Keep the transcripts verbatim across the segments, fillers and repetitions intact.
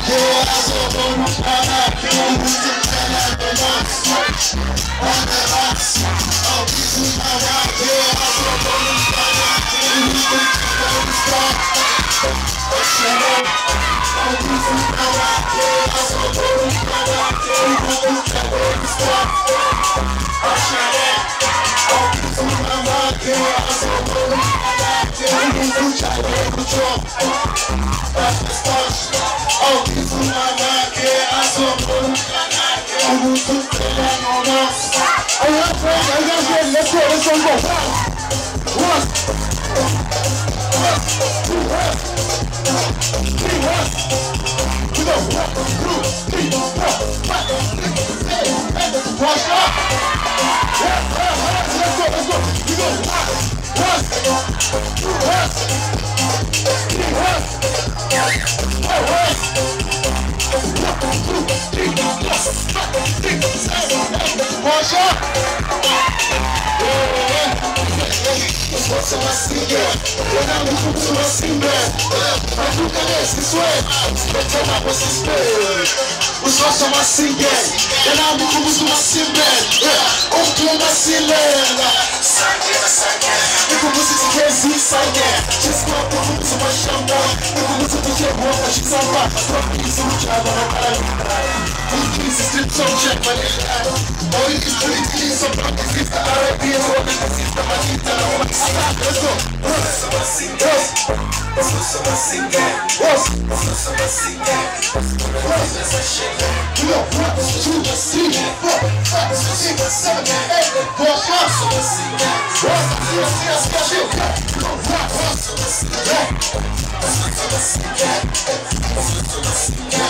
Let's go, let's go, let's go. One, two, three, one. We go, one, two, three, four, five, six, seven, eight. Wash up. Yeah, yeah, yeah. Let's go, let's go. We go, one, one, two, one, three, one, four, one, two, three, four, five, six, seven, eight. Wash up. What's on my single? When I'm looking to my single, I do the list, this way. Let's talk about what's this way. What's on my single? When I'm looking to my single, on to my single. Nigga, what's it to get Z side? Just go up to my shamba. Nigga, what's it to get more? She's on my stop easy, which I don't know. Jesus, the top check, my nigga. All you can do is clean some practice. It's the R I P and all the system. I need to know what's up. Let's go. What's on my single? What's on my single? What's on my single? What's on my single? We go one, two, three, four, five, six, seven, eight. What's on my single? What's on my single? Go one, what's on my single? What's on my single? What's on my single?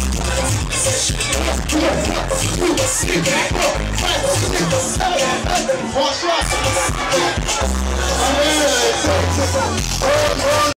We go one, two, three, four, five, six, seven, eight. What's on my single?